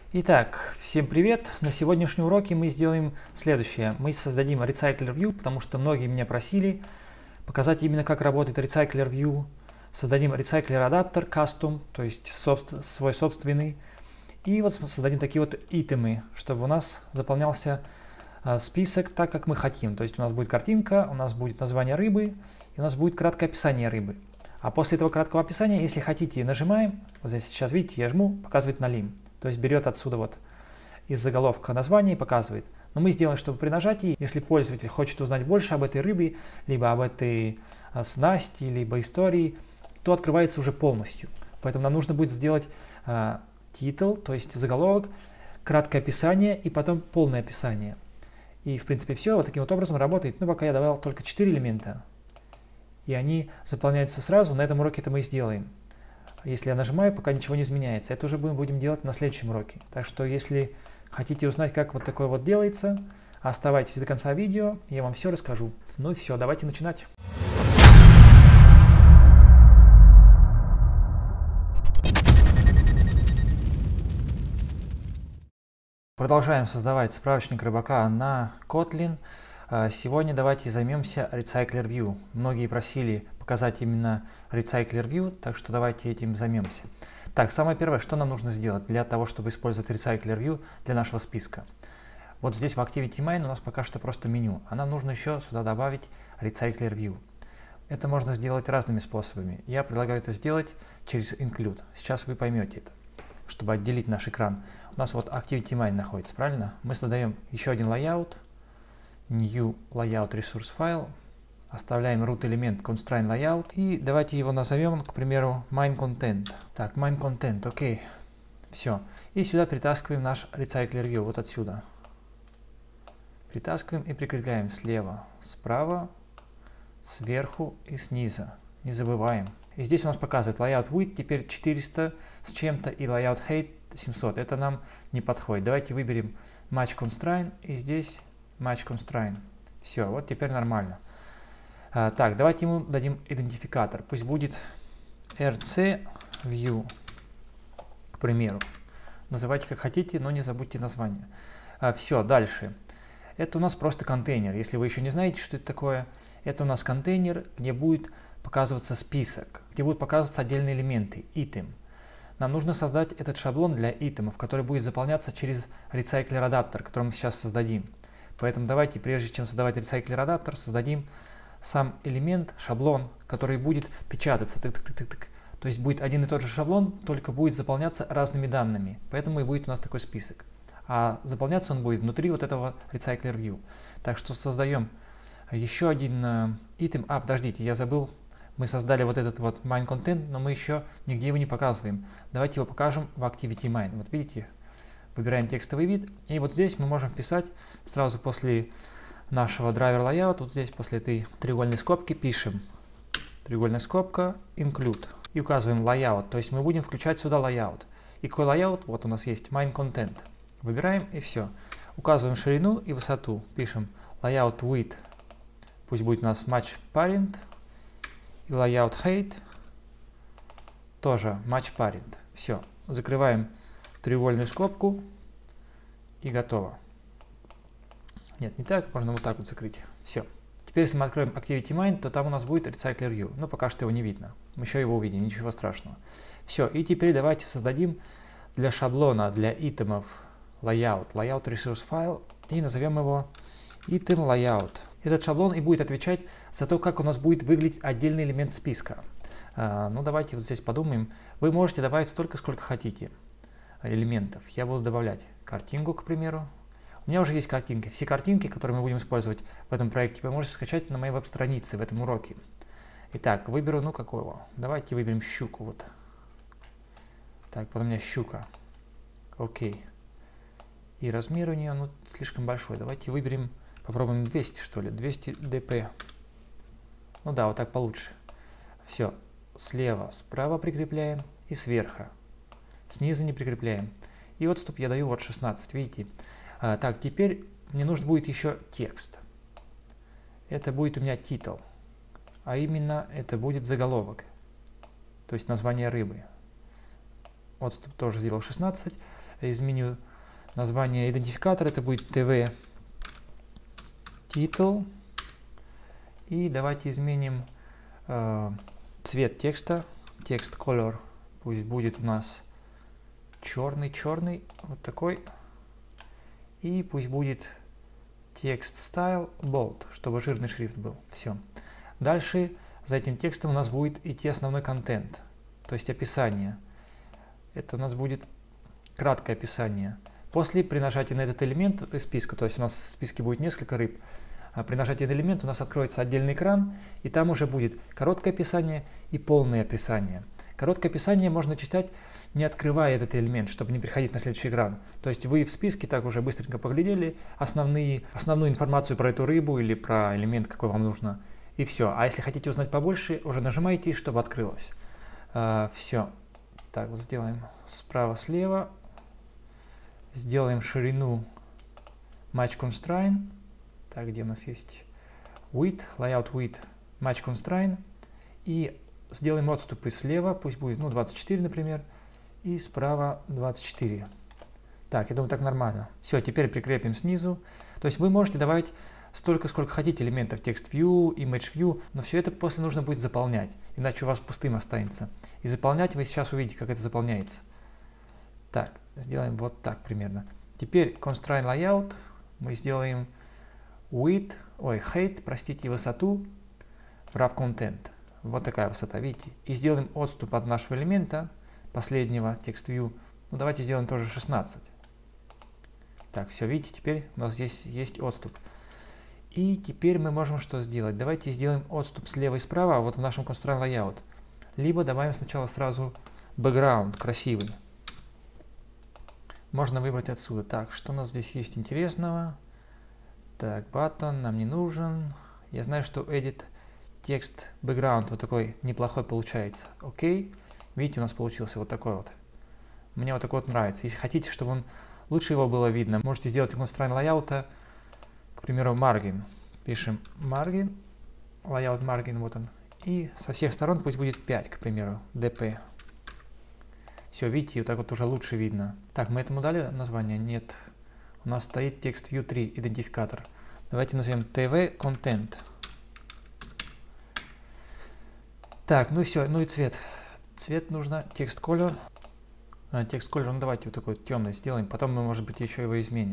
Итак, всем привет! На сегодняшнем уроке мы сделаем следующее. Мы создадим Recycler View, потому что многие меня просили показать именно как работает Recycler View. Создадим Recycler Adapter Custom, то есть свой собственный. И вот создадим такие вот итемы, чтобы у нас заполнялся список так, как мы хотим. То есть у нас будет картинка, у нас будет название рыбы, и у нас будет краткое описание рыбы. А после этого краткого описания, если хотите, нажимаем. Вот здесь сейчас, видите, я жму, показывает налим. То есть берет отсюда вот из заголовка название и показывает. Но мы сделаем, чтобы при нажатии, если пользователь хочет узнать больше об этой рыбе, либо об этой снасти, либо истории, то открывается уже полностью. Поэтому нам нужно будет сделать титул, то есть заголовок, краткое описание и потом полное описание. И в принципе все вот таким вот образом работает. Ну пока я добавил только 4 элемента. И они заполняются сразу. На этом уроке это мы и сделаем. Если я нажимаю, пока ничего не изменяется. Это уже будем делать на следующем уроке. Так что, если хотите узнать, как вот такое вот делается, оставайтесь до конца видео, я вам все расскажу. Ну и все, давайте начинать. Продолжаем создавать справочник рыбака на Kotlin. Сегодня давайте займемся Recycler View. Многие просили показать именно Recycler View, так что давайте этим займемся. Так, самое первое, что нам нужно сделать для того, чтобы использовать Recycler View для нашего списка. Вот здесь в ActivityMine у нас пока что просто меню, а нам нужно еще сюда добавить Recycler View. Это можно сделать разными способами. Я предлагаю это сделать через Include. Сейчас вы поймете это, чтобы отделить наш экран. У нас вот ActivityMine находится, правильно? Мы создаем еще один layout. New Layout Resource File. Оставляем root элемент Constraint Layout. И давайте его назовем, к примеру, Main Content. Так, Main Content, окей. Все. И сюда притаскиваем наш Recycler View, вот отсюда. Притаскиваем и прикрепляем слева, справа, сверху и снизу. Не забываем. И здесь у нас показывает Layout Width теперь 400 с чем-то и Layout Height 700. Это нам не подходит. Давайте выберем Match Constraint и здесь Match Constraint. Все, вот теперь нормально. Так, давайте ему дадим идентификатор. Пусть будет RC View, к примеру. Называйте как хотите, но не забудьте название. Все, дальше. Это у нас просто контейнер. Если вы еще не знаете, что это такое, это у нас контейнер, где будет показываться список, где будут показываться отдельные элементы, item. Нам нужно создать этот шаблон для итемов, который будет заполняться через Recycler Adapter, который мы сейчас создадим. Поэтому давайте, прежде чем создавать Recycler Adapter, создадим сам элемент, шаблон, который будет печататься. То есть будет один и тот же шаблон, только будет заполняться разными данными. Поэтому и будет у нас такой список. А заполняться он будет внутри вот этого Recycler View. Так что создаем еще один итем. Подождите, я забыл. Мы создали вот этот вот Main Content, но мы еще нигде его не показываем. Давайте его покажем в ActivityMine. Вот видите? Выбираем текстовый вид, и вот здесь мы можем вписать сразу после нашего driver layout, вот здесь после этой треугольной скобки пишем треугольная скобка include и указываем layout, то есть мы будем включать сюда layout. И какой layout? Вот у нас есть main content. Выбираем и все. Указываем ширину и высоту, пишем layout width, пусть будет у нас match parent, и layout height тоже match parent. Все, закрываем треугольную скобку и готово. Нет, не так, можно вот так вот закрыть. Все. Теперь, если мы откроем ActivityMine, то там у нас будет Recycler View. Но пока что его не видно. Мы еще его увидим, ничего страшного. Все, и теперь давайте создадим для шаблона, для итемов Layout Resource File и назовем его Item Layout. Этот шаблон и будет отвечать за то, как у нас будет выглядеть отдельный элемент списка. Ну давайте вот здесь подумаем. Вы можете добавить столько, сколько хотите элементов. Я буду добавлять картинку, к примеру. У меня уже есть картинки. Все картинки, которые мы будем использовать в этом проекте, вы можете скачать на моей веб-странице в этом уроке. Итак, выберу, ну какого? Давайте выберем щуку. Вот. Так, вот у меня щука. Окей. И размер у нее, ну, слишком большой. Давайте выберем, попробуем 200, что ли. 200 dp. Ну да, вот так получше. Все. Слева, справа прикрепляем и сверху. Снизу не прикрепляем. И отступ я даю вот 16, видите. Так, теперь мне нужно будет еще текст. Это будет у меня title. А именно это будет заголовок. То есть название рыбы. Отступ тоже сделал 16. изменю название идентификатора, это будет tv title. И давайте изменим цвет текста, text color, пусть будет у нас черный, вот такой. И пусть будет text style bold, чтобы жирный шрифт был. Все. Дальше за этим текстом у нас будет идти основной контент, то есть описание. Это у нас будет краткое описание. После, при нажатии на этот элемент из списка, то есть у нас в списке будет несколько рыб, при нажатии на элемент у нас откроется отдельный экран, и там уже будет короткое описание и полное описание. Короткое описание можно читать, не открывая этот элемент, чтобы не переходить на следующий экран. То есть вы в списке так уже быстренько поглядели основную информацию про эту рыбу или про элемент, какой вам нужно, и все. А если хотите узнать побольше, уже нажимаете, чтобы открылось. Все. Так, вот сделаем справа-слева. Сделаем ширину Match Constraint. Так, где у нас есть width, layout width, Match Constraint. И сделаем отступы слева, пусть будет 24, например, и справа 24. Так, я думаю, так нормально. Все, теперь прикрепим снизу. То есть вы можете добавить столько, сколько хотите элементов, Text View, Image View, но все это после нужно будет заполнять, иначе у вас пустым останется. И заполнять вы сейчас увидите, как это заполняется. Так, сделаем вот так примерно. Теперь Constraint Layout мы сделаем height, простите, высоту wrap content. Вот такая высота, видите? И сделаем отступ от нашего элемента, последнего Text View. Ну, давайте сделаем тоже 16. Так, все, видите, теперь у нас здесь есть отступ. И теперь мы можем что сделать? Давайте сделаем отступ слева и справа, вот в нашем Constraint Layout. Либо добавим сначала сразу background красивый. Можно выбрать отсюда. Так, что у нас здесь есть интересного? Так, button нам не нужен. Я знаю, что edit text background вот такой неплохой получается. Окей. Видите, у нас получился вот такой вот. Мне вот такой вот нравится. Если хотите, чтобы он лучше его было видно, можете сделать у Constraint Layout, к примеру, margin. Пишем margin, layout margin, вот он. И со всех сторон пусть будет 5, к примеру, dp. Все, видите, вот так вот уже лучше видно. Так, мы этому дали название? Нет. У нас стоит Text View 3 идентификатор. Давайте назовем TV Content. Так, ну и все, ну и цвет. Цвет нужно Text Color. Text Color, ну давайте вот такой вот темный сделаем, потом мы, может быть, еще его изменим.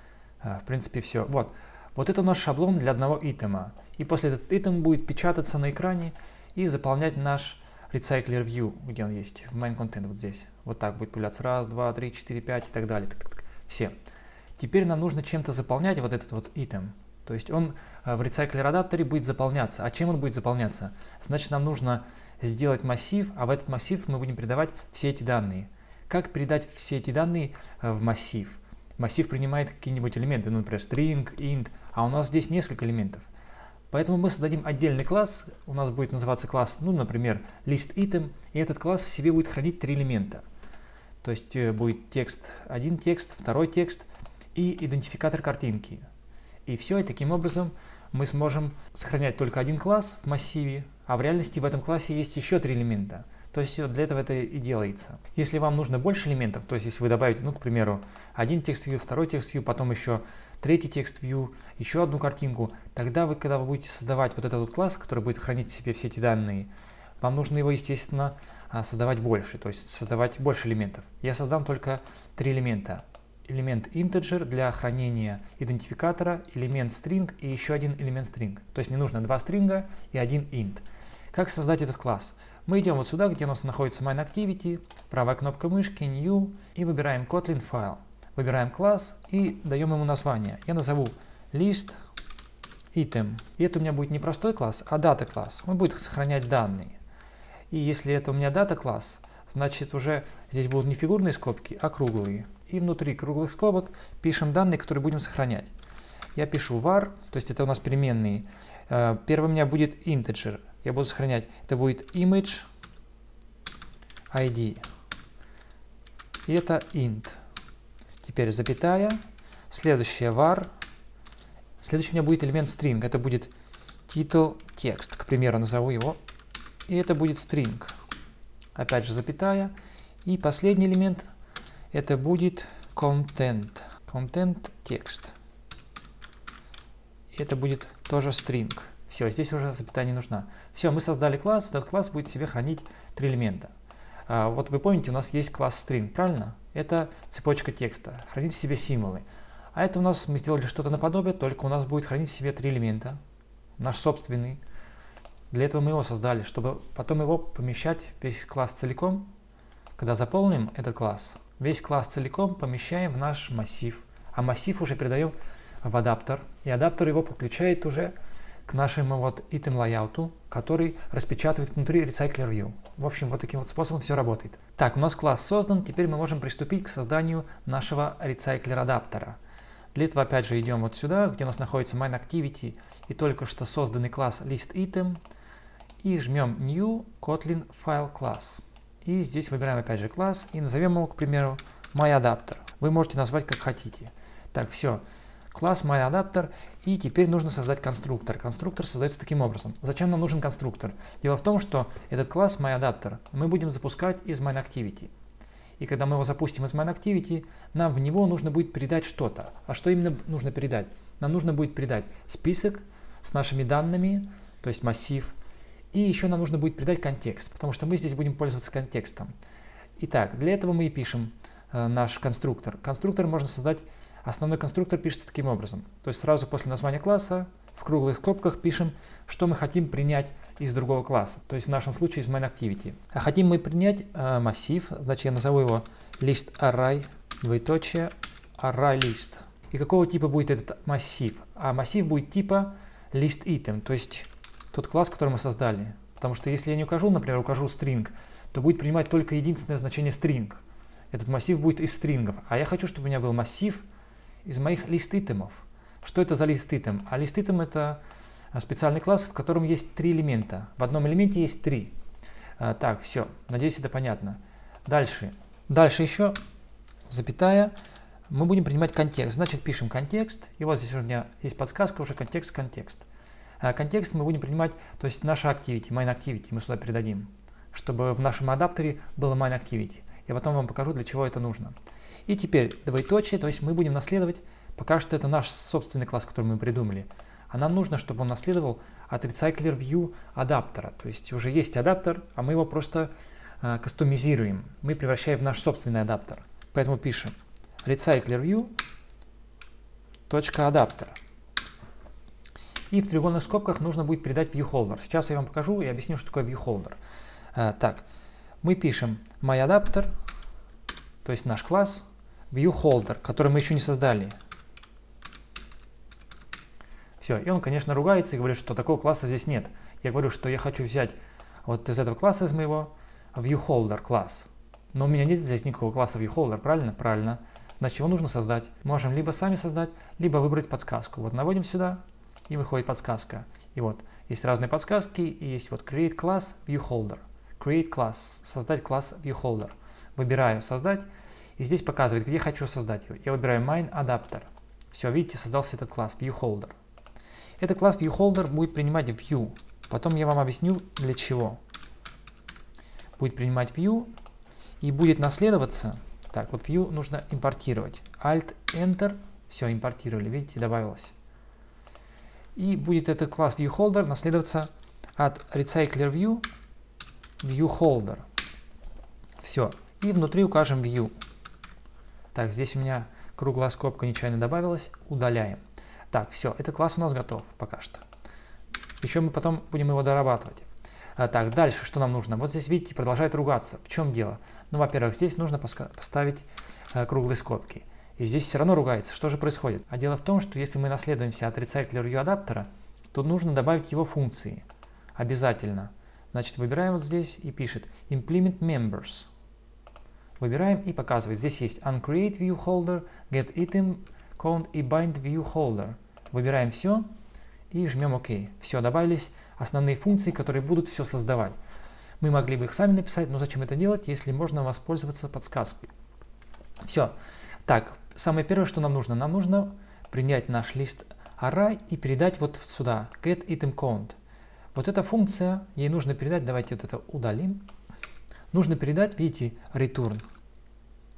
В принципе, все. Вот это у нас шаблон для одного итема. И после этот итем будет печататься на экране и заполнять наш Recycler View, где он есть, в Main Content, вот здесь. Вот так будет появляться 1, 2, 3, 4, 5 и так далее. Все. Теперь нам нужно чем-то заполнять вот этот вот итем. То есть он в Recycler адаптере будет заполняться. А чем он будет заполняться? Значит, нам нужно сделать массив, а в этот массив мы будем передавать все эти данные. Как передать все эти данные в массив? Массив принимает какие-нибудь элементы, ну, например, string, int, а у нас здесь несколько элементов. Поэтому мы создадим отдельный класс, у нас будет называться класс, ну, например, listItem, и этот класс в себе будет хранить 3 элемента. То есть будет текст, один текст, второй текст и идентификатор картинки. И все, и таким образом мы сможем сохранять только один класс в массиве, а в реальности в этом классе есть еще 3 элемента. То есть для этого это и делается. Если вам нужно больше элементов, то есть если вы добавите, ну, к примеру, один текст view, второй текст view, потом еще третий текст view, еще одну картинку, тогда вы, когда вы будете создавать вот этот вот класс, который будет хранить в себе все эти данные, вам нужно его, естественно, создавать больше, то есть создавать больше элементов. Я создам только 3 элемента. Элемент integer для хранения идентификатора, элемент string и еще один элемент string. То есть мне нужно 2 стринга и 1 int. Как создать этот класс? Мы идем вот сюда, где у нас находится MineActivity, правая кнопка мышки, New, и выбираем Kotlin File. Выбираем класс и даем ему название. Я назову list item. И это у меня будет не простой класс, а data класс. Он будет сохранять данные. И если это у меня data класс, значит уже здесь будут не фигурные скобки, а круглые. И внутри круглых скобок пишем данные, которые будем сохранять. Я пишу var, то есть это у нас переменные. Первый у меня будет integer. Я буду сохранять. Это будет image ID. И это int. Теперь запятая. Следующее var. Следующий у меня будет элемент string. Это будет title text. К примеру, назову его. И это будет string. Опять же запятая. И последний элемент. это будет content текст. Это будет тоже string. Все, здесь уже запятая не нужна. Все, мы создали класс, этот класс будет в себе хранить 3 элемента. Вот вы помните, у нас есть класс string, правильно? Это цепочка текста, хранит в себе символы. А это у нас мы сделали что-то наподобие, только у нас будет хранить в себе 3 элемента. Наш собственный. Для этого мы его создали, чтобы потом его помещать весь класс целиком. Когда заполним этот класс, весь класс целиком помещаем в наш массив. А массив уже передаем в адаптер. И адаптер его подключает уже к нашему вот item layout, который распечатывает внутри Recycler View. В общем, вот таким вот способом все работает. Так, у нас класс создан, теперь мы можем приступить к созданию нашего Recycler адаптера. Для этого опять же идем вот сюда, где у нас находится MineActivity и только что созданный класс ListItem, и жмем New Kotlin File Class. И здесь выбираем опять же класс и назовем его, к примеру, MyAdapter. Вы можете назвать как хотите. Так, все. Класс MyAdapter, и теперь нужно создать конструктор. Конструктор создается таким образом. Зачем нам нужен конструктор? Дело в том, что этот класс MyAdapter мы будем запускать из MineActivity. И когда мы его запустим из MineActivity, нам в него нужно будет передать что-то. А что именно нужно передать? Нам нужно будет передать список с нашими данными, то есть массив, и еще нам нужно будет передать контекст, потому что мы здесь будем пользоваться контекстом. Итак, для этого мы и пишем наш конструктор. Конструктор можно создать. Основной конструктор пишется таким образом. То есть сразу после названия класса в круглых скобках пишем, что мы хотим принять из другого класса. То есть в нашем случае из MineActivity. А хотим мы принять массив, значит я назову его list_array, двоеточие, array_list. И какого типа будет этот массив? А массив будет типа ListItem, то есть тот класс, который мы создали. Потому что если я не укажу, например, укажу string, то будет принимать только единственное значение string. Этот массив будет из стрингов. А я хочу, чтобы у меня был массив из моих лист-итемов. Что это за лист-итем? А лист-итем это специальный класс, в котором есть 3 элемента. В одном элементе есть 3. Так, все. Надеюсь, это понятно. Дальше. Дальше еще, запятая, мы будем принимать контекст. Значит, пишем контекст. И вот здесь у меня есть подсказка уже контекст. Контекст мы будем принимать, то есть наша activity, MineActivity мы сюда передадим, чтобы в нашем адаптере было MineActivity. Я потом вам покажу, для чего это нужно. И теперь двоеточие, то есть мы будем наследовать, пока что это наш собственный класс, который мы придумали. А нам нужно, чтобы он наследовал от Recycler View адаптера. То есть уже есть адаптер, а мы его просто кастомизируем. Мы превращаем в наш собственный адаптер. Поэтому пишем Recycler View .adapter. И в треугольных скобках нужно будет передать ViewHolder. Сейчас я вам покажу и объясню, что такое ViewHolder. Так, мы пишем MyAdapter, то есть наш класс, ViewHolder, который мы еще не создали. Все, и он, конечно, ругается и говорит, что такого класса здесь нет. Я говорю, что я хочу взять вот из этого класса, из моего, ViewHolder класс. Но у меня нет здесь никакого класса ViewHolder, правильно? Правильно. Значит, его нужно создать. Можем либо сами создать, либо выбрать подсказку. Вот наводим сюда, и выходит подсказка. И вот есть разные подсказки, и есть вот Create Class ViewHolder. Create Class, создать класс ViewHolder. Выбираю создать, и здесь показывает, где хочу создать его. Я выбираю MineAdapter. Все, видите, создался этот класс ViewHolder. Этот класс ViewHolder будет принимать View. Потом я вам объясню, для чего. Будет принимать View и будет наследоваться. Так, вот View нужно импортировать. Alt-Enter. Все, импортировали, видите, добавилось. И будет этот класс ViewHolder наследоваться от Recycler View ViewHolder. Все. И внутри укажем View. Так, здесь у меня круглая скобка нечаянно добавилась. Удаляем. Так, все. Этот класс у нас готов пока что. Еще мы потом будем его дорабатывать. Так, дальше что нам нужно? Вот здесь, видите, продолжает ругаться. В чем дело? Ну, во-первых, здесь нужно поставить круглые скобки. И здесь все равно ругается. Что же происходит? А дело в том, что если мы наследуемся от Recycler View адаптера, то нужно добавить его функции. Обязательно. Значит, выбираем вот здесь и пишет Implement Members. Выбираем и показывает. Здесь есть uncreate ViewHolder, get item count и bind ViewHolder. Выбираем все и жмем ОК. Все, добавились основные функции, которые будут все создавать. Мы могли бы их сами написать, но зачем это делать, если можно воспользоваться подсказкой. Все. Так, самое первое, что нам нужно. Нам нужно принять наш лист array и передать вот сюда, get item count. Вот эта функция, ей нужно передать, давайте вот это удалим. Нужно передать, видите, return.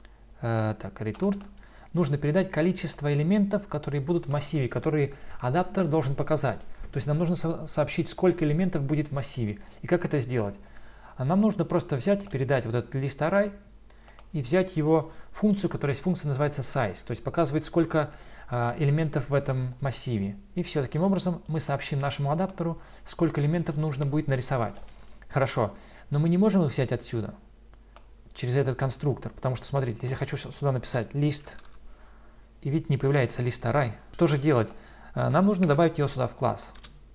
Так, return. Нужно передать количество элементов, которые будут в массиве, которые адаптер должен показать. То есть нам нужно сообщить, сколько элементов будет в массиве. И как это сделать? Нам нужно просто взять и передать вот этот list array и взять его функцию, которая есть функция, называется size. То есть показывает, сколько элементов в этом массиве. И все, таким образом мы сообщим нашему адаптеру, сколько элементов нужно будет нарисовать. Хорошо, но мы не можем их взять отсюда, через этот конструктор, потому что, смотрите, если я хочу сюда написать list, и видите, не появляется list array, что же делать? Нам нужно добавить его сюда в класс.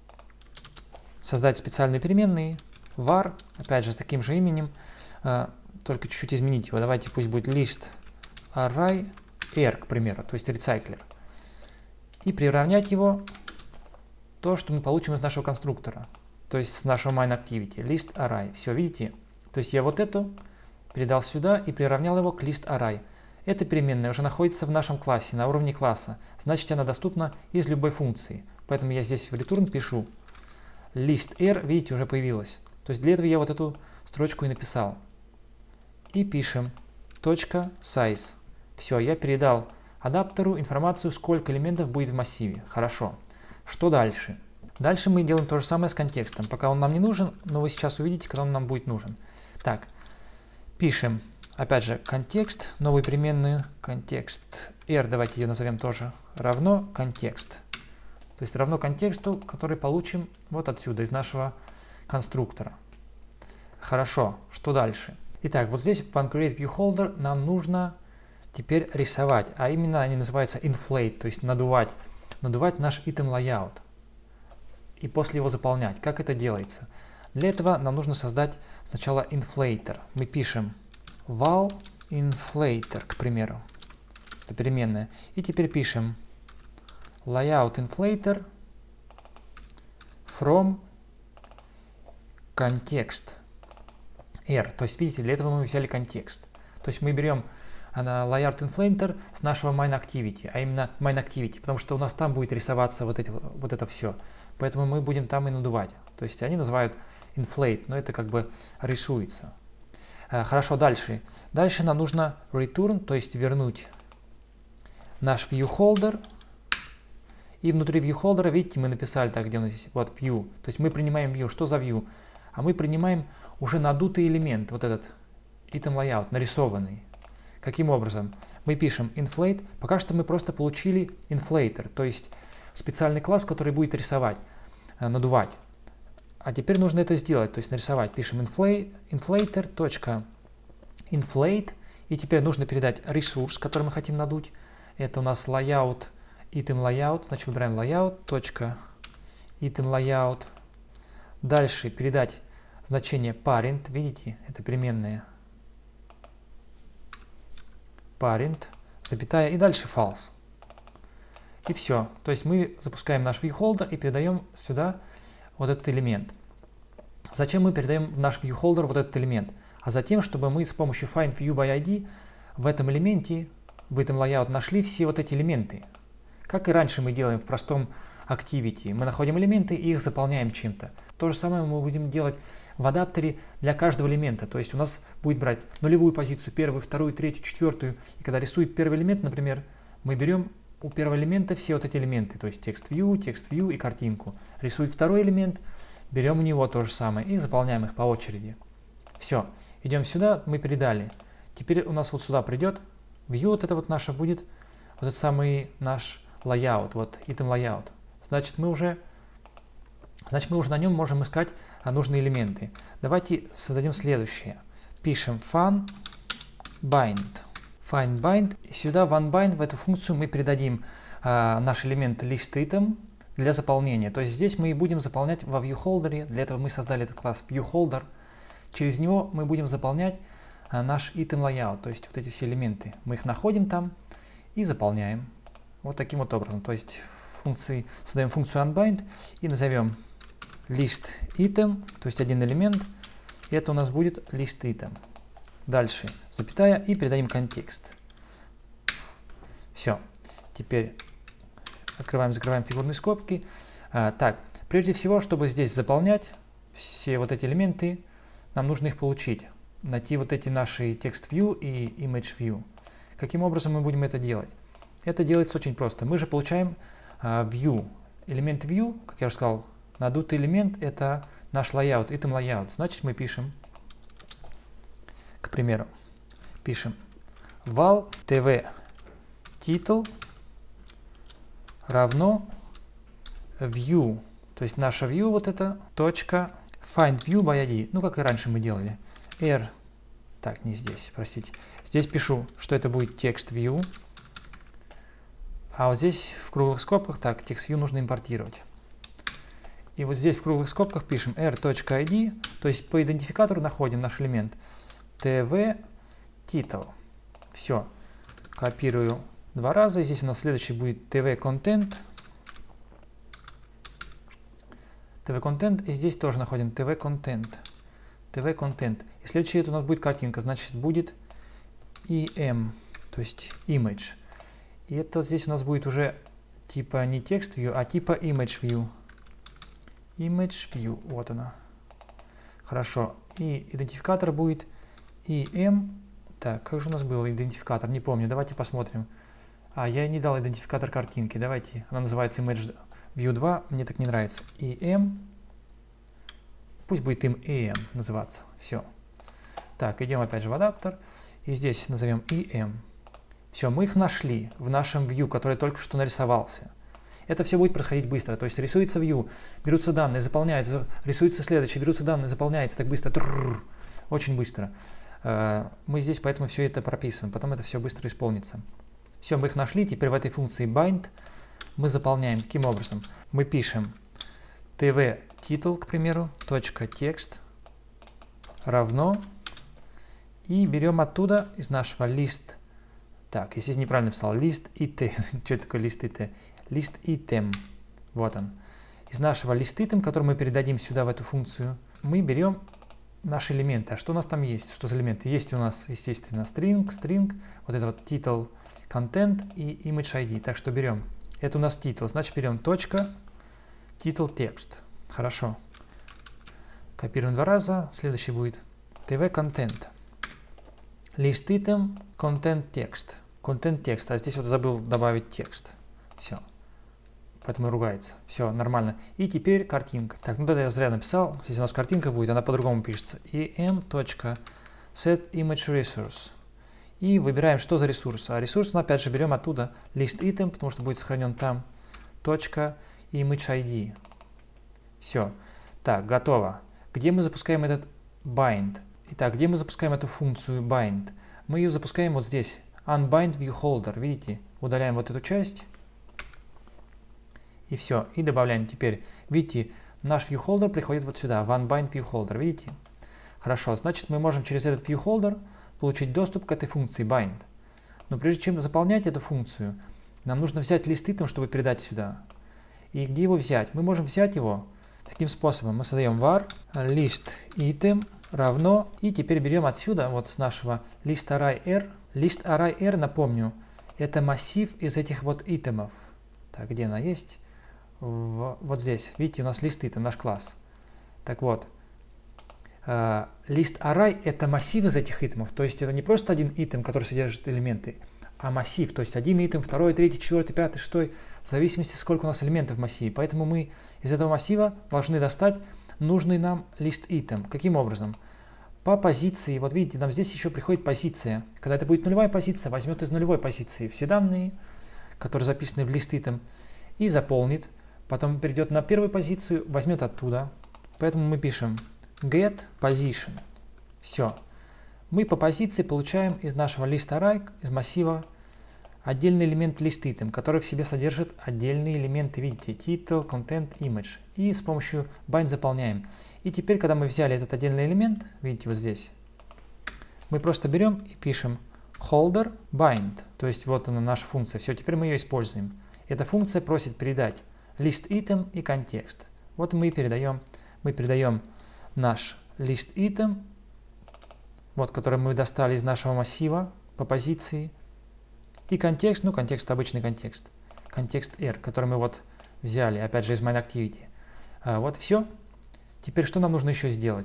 Создать специальные переменные, var, опять же, с таким же именем, только чуть-чуть изменить его. Давайте пусть будет list array r, к примеру, то есть recycler. И приравнять его то, что мы получим из нашего конструктора, то есть с нашего main-activity, list array. Все, видите? То есть я вот эту передал сюда и приравнял его к list array. Эта переменная уже находится в нашем классе, на уровне класса. Значит, она доступна из любой функции. Поэтому я здесь в return пишу list r, видите, уже появилась. То есть для этого я вот эту строчку и написал. И пишем .size. Все, я передал адаптеру информацию, сколько элементов будет в массиве. Хорошо. Что дальше? Дальше мы делаем то же самое с контекстом. Пока он нам не нужен, но вы сейчас увидите, когда он нам будет нужен. Так, пишем. Опять же, контекст, новую переменную, контекст r, давайте ее назовем тоже, равно контекст. То есть равно контексту, который получим вот отсюда, из нашего конструктора. Хорошо, что дальше? Итак, вот здесь в onCreateViewHolder нам нужно теперь рисовать, а именно они называются inflate, то есть надувать наш item layout и после его заполнять. Как это делается? Для этого нам нужно создать сначала inflator. Мы пишем val inflator, к примеру, это переменная, и теперь пишем layout inflator from context r. То есть, видите, для этого мы взяли контекст. То есть мы берем layout inflator с нашего main-activity, а именно main-activity, потому что у нас там будет рисоваться вот это все. Поэтому мы будем там и надувать. То есть они называют inflate, но это как бы рисуется. Хорошо, дальше. Дальше нам нужно return, то есть вернуть наш viewHolder. И внутри viewHolder, видите, мы написали, так, где у нас здесь, вот view. То есть мы принимаем view. Что за view? А мы принимаем уже надутый элемент, вот этот item layout, нарисованный. Каким образом? Мы пишем inflate. Пока что мы просто получили inflator, то есть специальный класс, который будет рисовать, надувать. А теперь нужно это сделать, то есть нарисовать. Пишем inflator.inflate. И теперь нужно передать ресурс, который мы хотим надуть. Это у нас layout, item layout. Значит, выбираем layout.item layout. Дальше передать значение parent. Видите, это переменная. Parent, запятая, и дальше false. И все. То есть мы запускаем наш viewHolder и передаем сюда вот этот элемент. Зачем мы передаем в наш viewHolder вот этот элемент? А затем, чтобы мы с помощью findViewById в этом элементе, в этом layout нашли все вот эти элементы. Как и раньше мы делаем в простом Activity. Мы находим элементы и их заполняем чем-то. То же самое мы будем делать в адаптере для каждого элемента. То есть у нас будет брать нулевую позицию, первую, вторую, третью, четвертую. И когда рисует первый элемент, например, мы берем у первого элемента все вот эти элементы, то есть текст view и картинку. Рисует второй элемент, берем у него то же самое и заполняем их по очереди. Все, идем сюда, мы передали. Теперь у нас вот сюда придет view, вот это вот наше будет, вот этот самый наш layout, вот item layout. Значит, мы уже на нем можем искать нужные элементы. Давайте создадим следующее. Пишем findBind. И сюда в onBind, в эту функцию, мы передадим наш элемент listItem для заполнения. То есть здесь мы и будем заполнять во viewHolder. Для этого мы создали этот класс viewHolder. Через него мы будем заполнять наш item layout. То есть вот эти все элементы. Мы их находим там и заполняем. Вот таким вот образом. То есть создаем функцию onBind и назовем listItem, то есть один элемент. И это у нас будет listItem. Дальше запятая и передадим контекст. Все. Теперь открываем, закрываем фигурные скобки. Так, прежде всего, чтобы здесь заполнять все вот эти элементы, нам нужно их получить. Найти вот эти наши text view и image view. Каким образом мы будем это делать? Это делается очень просто. Мы же получаем view. Элемент view, как я уже сказал, надутый элемент — это наш layout, item layout. Значит, мы пишем, к примеру, пишем val tv title равно view. То есть наша view вот это точка find view by ID. Ну, как и раньше мы делали. R. Так, не здесь, простите. Здесь пишу, что это будет текст view. А вот здесь в круглых скобках, так, текст view нужно импортировать. И вот здесь в круглых скобках пишем r.id, то есть по идентификатору находим наш элемент tv title. Все. Копирую 2 раза. И здесь у нас следующий будет tv content. tv content. И здесь тоже находим tv content. tv content. И следующий это у нас будет картинка. Значит, будет em, то есть image. И это здесь у нас будет уже типа не text view, а типа image view. Image view. Вот она. Хорошо. И идентификатор будет em. Так, как же у нас был идентификатор? Не помню. Давайте посмотрим. Я не дал идентификатор картинки. Давайте. Она называется image view 2. Мне так не нравится. em. Пусть будет em называться. Все. Так, идем опять же в адаптер. И здесь назовем em. Все, мы их нашли в нашем view, который только что нарисовался. Это все будет происходить быстро. То есть рисуется view, берутся данные, заполняются, рисуется следующий, берутся данные, заполняется так быстро. Очень быстро. Мы здесь поэтому все это прописываем. Потом это все быстро исполнится. Все, мы их нашли. Теперь в этой функции bind мы заполняем. Каким образом? Мы пишем tv title, к примеру, .text равно. И берем оттуда из нашего list. Так, я здесь неправильно писал. List it. Что это такое list it? List item. Вот он. Из нашего list item, который мы передадим сюда в эту функцию, мы берем наши элементы. А что у нас там есть? Что за элементы? Есть у нас, естественно, string, вот это вот title, content и image ID. Так что берем. Это у нас title. Значит, берем точка title text. Хорошо. Копируем 2 раза. Следующий будет tv content. List item, content text. Content text. А здесь вот забыл добавить текст. Все. Поэтому ругается. Все, нормально. И теперь картинка. Так, ну тогда я зря написал. Здесь у нас картинка будет, она по-другому пишется. em.setImageResource. И выбираем, что за ресурс. А ресурс, ну, опять же, берем оттуда list item, потому что будет сохранен там точка image ID. Все. Так, готово. Где мы запускаем этот bind? Итак, где мы запускаем эту функцию bind? Мы ее запускаем вот здесь. Unbind viewholder. Видите? Удаляем вот эту часть. И все. И добавляем теперь. Видите, наш viewholder приходит вот сюда. В unbind viewholder. Видите? Хорошо. Значит, мы можем через этот viewholder получить доступ к этой функции bind. Но прежде чем заполнять эту функцию, нам нужно взять list item, чтобы передать сюда. И где его взять? Мы можем взять его таким способом. Мы создаем var list item равно. И теперь берем отсюда, вот с нашего list array r. List array r, напомню, это массив из этих вот итемов. Так, где она есть? Вот здесь. Видите, у нас list item, наш класс. Так вот. List array это массив из этих итемов. То есть это не просто один итем, который содержит элементы, а массив. То есть один итем, второй, третий, четвертый, пятый, шестой. В зависимости, сколько у нас элементов в массиве. Поэтому мы из этого массива должны достать нужный нам list item. Каким образом? По позиции. Вот видите, нам здесь еще приходит позиция. Когда это будет нулевая позиция, возьмет из нулевой позиции все данные, которые записаны в list item, и заполнит. Потом перейдет на первую позицию, возьмет оттуда. Поэтому мы пишем get position. Все. Мы по позиции получаем из нашего list array, из массива, отдельный элемент list item, который в себе содержит отдельные элементы, видите, title, content, image. И с помощью bind заполняем. И теперь, когда мы взяли этот отдельный элемент, видите, вот здесь, мы просто берем и пишем holder bind. То есть вот она наша функция. Все, теперь мы ее используем. Эта функция просит передать list item и контекст. Вот мы передаем наш list item, вот, который мы достали из нашего массива по позиции, и контекст, ну контекст обычный контекст R, который мы вот взяли, опять же, из MindActivity. Вот все. Теперь что нам нужно еще сделать?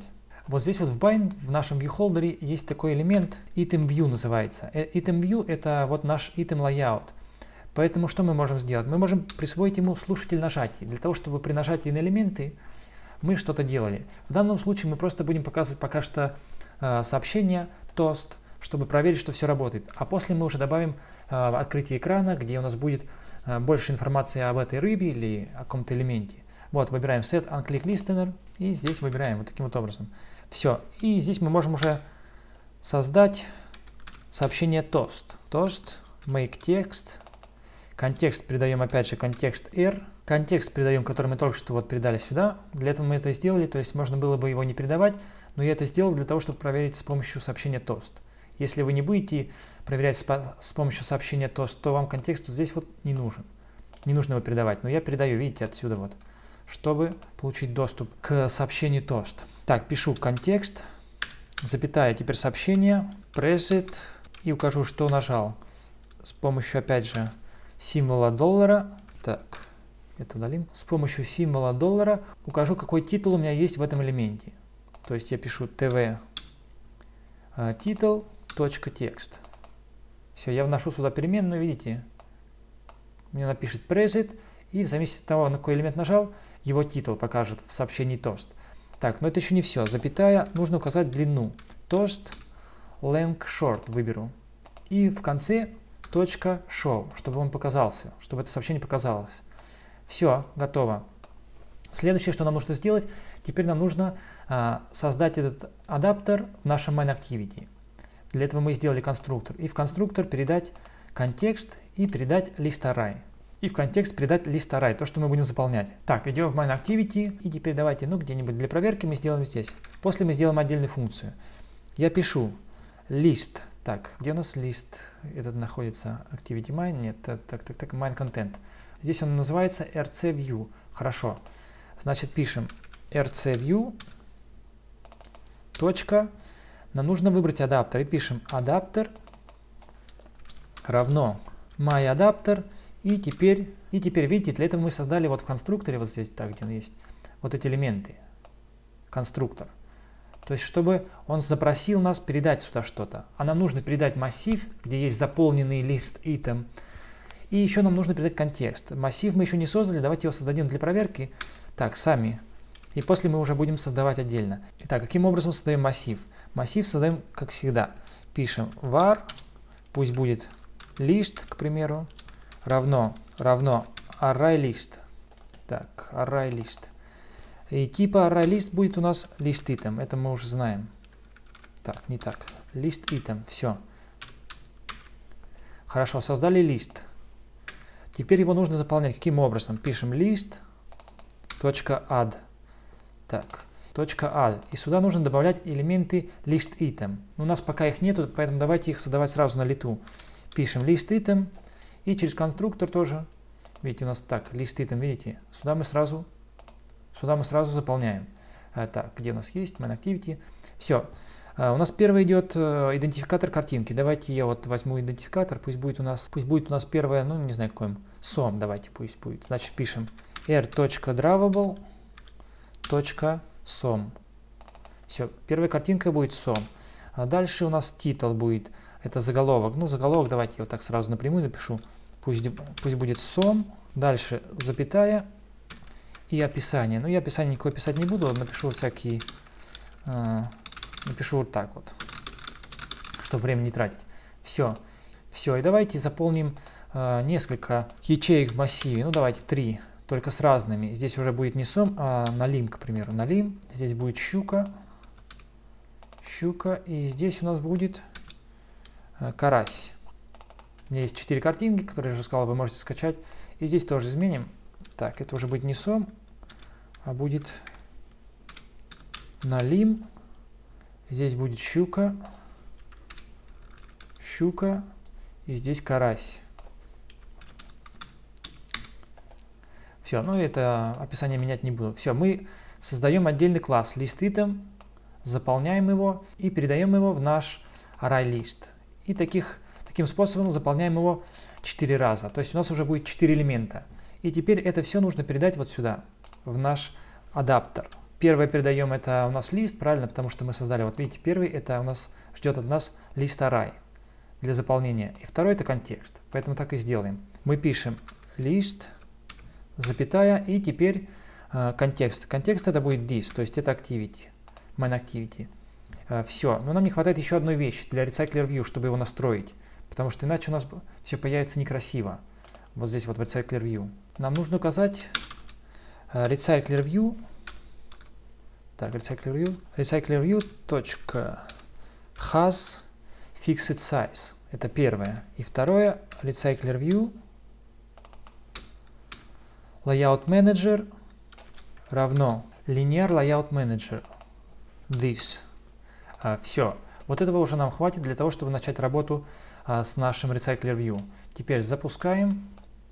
Вот здесь вот в bind, в нашем viewholder есть такой элемент, itemView называется. itemView это вот наш item layout. Поэтому что мы можем сделать? Мы можем присвоить ему слушатель нажатий, для того, чтобы при нажатии на элементы мы что-то делали. В данном случае мы просто будем показывать пока что сообщение toast, чтобы проверить, что все работает. А после мы уже добавим открытие экрана, где у нас будет больше информации об этой рыбе или о каком-то элементе. Вот, выбираем Set Unclick Listener и здесь выбираем вот таким вот образом. Все. И здесь мы можем уже создать сообщение toast. Toast, make text. Контекст передаем опять же контекст R. Контекст передаем, который мы только что вот передали сюда. Для этого мы это сделали, то есть можно было бы его не передавать, но я это сделал для того, чтобы проверить с помощью сообщения toast. Если вы не будете проверять с помощью сообщения toast, то вам контекст вот здесь вот не нужен. Не нужно его передавать, но я передаю, видите, отсюда вот, чтобы получить доступ к сообщению toast. Так, пишу контекст, запятая, теперь сообщение, preset, и укажу, что нажал с помощью, опять же, символа доллара. Так, это удалим. С помощью символа доллара укажу, какой титул у меня есть в этом элементе. То есть я пишу tv title.text. Все, я вношу сюда переменную, видите, мне напишет preset, и в зависимости от того, на какой элемент нажал, его титул покажет в сообщении toast. Так, но это еще не все. Запятая, нужно указать длину. Toast length short выберу. И в конце .show, чтобы он показался, чтобы это сообщение показалось. Все, готово. Следующее, что нам нужно сделать, теперь нам нужно создать этот адаптер в нашем MindActivity. Для этого мы сделали конструктор. И в конструктор передать контекст и передать list_array. И в контекст передать list_array, то, что мы будем заполнять. Так, идем в MindActivity, и теперь давайте, ну, где-нибудь для проверки мы сделаем здесь. После мы сделаем отдельную функцию. Я пишу list. Так, где у нас list? Этот находится ActivityMind? Нет, так, MindContent. Здесь он называется rcView. Хорошо. Значит, пишем rcView. Точка. Нам нужно выбрать адаптер. И пишем адаптер равно myAdapter. И теперь, видите, для этого мы создали вот в конструкторе, вот здесь, так, где он есть, вот эти элементы. Конструктор. То есть, чтобы он запросил нас передать сюда что-то. А нам нужно передать массив, где есть заполненный лист item. И еще нам нужно передать контекст. Массив мы еще не создали, давайте его создадим для проверки. Так, сами. И после мы уже будем создавать отдельно. Итак, каким образом создаем массив? Массив создаем, как всегда. Пишем var, пусть будет list, к примеру, равно ArrayList. Так, ArrayList. И типа ArrayList будет у нас listItem. Это мы уже знаем. Так, не так. listItem. Все. Хорошо, создали лист. Теперь его нужно заполнять. Каким образом? Пишем list.add. Так, .add. И сюда нужно добавлять элементы listItem. У нас пока их нету, поэтому давайте их создавать сразу на лету. Пишем listItem. И через конструктор тоже. Видите, у нас так, listItem, видите? Сюда мы сразу заполняем. Так, где у нас есть? MindActivity. Все. У нас первый идет идентификатор картинки. Давайте я вот возьму идентификатор. Пусть будет у нас первое, ну не знаю какой. SOM давайте пусть будет. Значит, пишем r.drawable.som. Все. Первая картинка будет SOM. А дальше у нас title будет. Это заголовок. Ну, заголовок давайте я вот так сразу напрямую напишу. Пусть будет SOM. Дальше запятая. И описание. Ну, я описание никакое писать не буду, напишу всякие, напишу вот так вот, чтобы время не тратить. Все. И давайте заполним несколько ячеек в массиве. Ну, давайте 3, только с разными. Здесь уже будет не сом, а налим, к примеру. Налим. Здесь будет щука. И здесь у нас будет карась. У меня есть 4 картинки, которые я уже сказал, вы можете скачать. И здесь тоже изменим. Так, это уже будет не сом, а будет налим. Здесь будет щука. И здесь карась. Все, ну это описание менять не буду. Все, мы создаем отдельный класс listItem, заполняем его и передаем его в наш ArrayList. И таким способом заполняем его 4 раза. То есть у нас уже будет 4 элемента. И теперь это все нужно передать вот сюда, в наш адаптер. первое передаем, это у нас лист, правильно, потому что мы создали, вот видите, первый, это у нас ждет от нас лист array для заполнения. И второй это контекст, поэтому так и сделаем. Мы пишем list, запятая, и теперь контекст. Контекст это будет this, то есть это activity, main activity. Все, но нам не хватает еще одной вещи для Recycler View, чтобы его настроить, потому что иначе у нас все появится некрасиво. Вот здесь вот в Recycler View. Нам нужно указать Recycler View. Так, Recycler View .has fixed size. Это первое. И второе, Recycler View Layout Manager равно Linear Layout Manager. This. Все. Вот этого уже нам хватит для того, чтобы начать работу с нашим Recycler View. Теперь запускаем.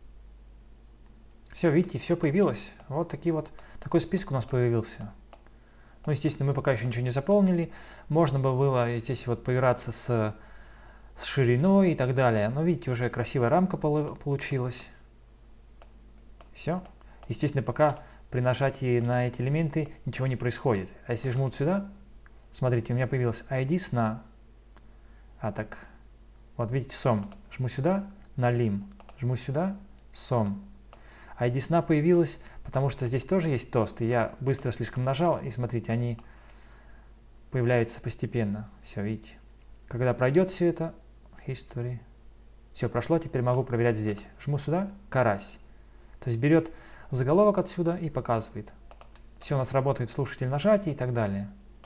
Все, видите, все появилось. Вот такой список у нас появился. Ну, естественно, мы пока еще ничего не заполнили. Можно было здесь вот поиграться с шириной и так далее. Но видите, уже красивая рамка получилась. Все. Естественно, пока при нажатии на эти элементы ничего не происходит. А если жмут сюда, смотрите, у меня появилась ID сна. Так, вот видите, сом. Жму сюда, на lim. Жму сюда, сом. ID сна появилась, потому что здесь тоже есть тост. И я быстро слишком нажал, и смотрите, они появляются постепенно. Все, видите. Когда пройдет все это, history. Все, прошло, теперь могу проверять здесь. Жму сюда, карась. То есть берет заголовок отсюда и показывает. Все у нас работает, слушатель нажатия и так далее.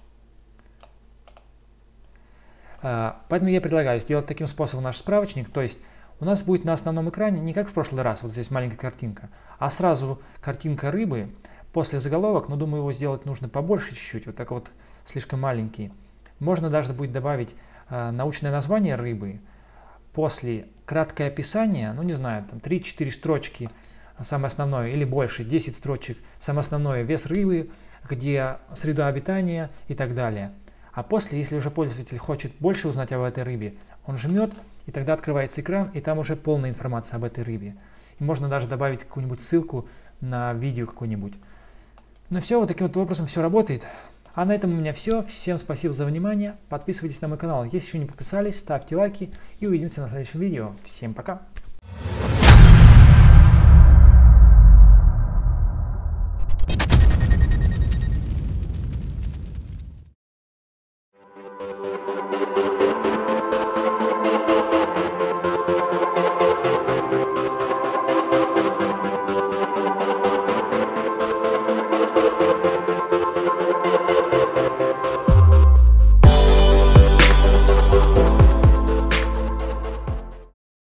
Поэтому я предлагаю сделать таким способом наш справочник. То есть у нас будет на основном экране не как в прошлый раз, вот здесь маленькая картинка, а сразу картинка рыбы, после заголовок, но думаю, его сделать нужно побольше чуть-чуть, вот так вот слишком маленький. Можно даже будет добавить научное название рыбы, после краткое описание, ну не знаю, там 3-4 строчки, самое основное, или больше, 10 строчек, самое основное, вес рыбы, где среда обитания и так далее. А после, если уже пользователь хочет больше узнать об этой рыбе, он жмет, и тогда открывается экран, и там уже полная информация об этой рыбе. И можно даже добавить какую-нибудь ссылку на видео какое-нибудь. Ну все, вот таким вот образом все работает. А на этом у меня все. Всем спасибо за внимание. Подписывайтесь на мой канал, если еще не подписались, ставьте лайки и увидимся на следующем видео. Всем пока!